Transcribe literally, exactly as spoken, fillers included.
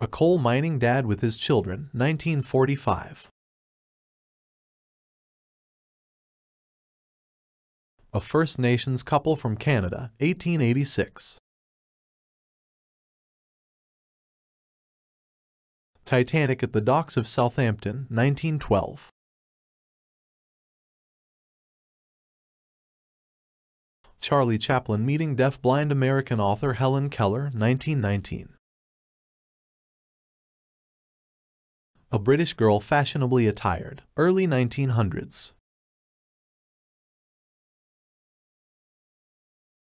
A coal mining dad with his children, nineteen forty-five. A First Nations couple from Canada, eighteen eighty-six. Titanic at the docks of Southampton, nineteen twelve. Charlie Chaplin meeting deaf-blind American author Helen Keller, nineteen nineteen. A British girl fashionably attired, early nineteen hundreds.